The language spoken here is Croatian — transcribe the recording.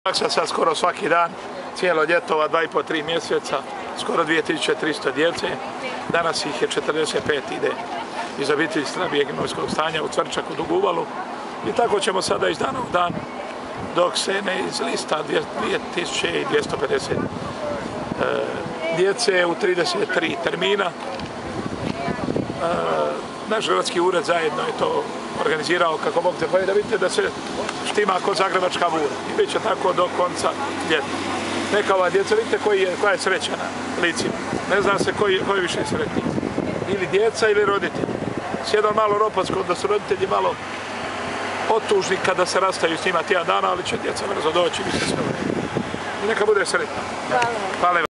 Praksa sad skoro svaki dan, cijelo ljeto, 2,5-3 mjeseca, skoro 2300 djece. Danas ih je 45 ide iz obitelji slabijeg imovinskog stanja u Cvrčak u Duguvalu. I tako ćemo sada iz dana u dan, dok se ne izlista 2250 djece u 33 termina. Naš gradski ured zajedno je to organizirao kako Bog te poje, da vidite da se štima kod zagrebačka bura. I bit će tako do konca ljeta. Neka ova djeca, vidite koja je sreća na licima. Ne zna se koji je više sretniji. Ili djeca ili roditelji. S jednom malo ropatsko da su roditelji malo otužni kada se rastaju s njima tjedan dana, ali će djeca brzo doći, vi ste sve u redu. I neka bude sretna. Hvala. Hvala.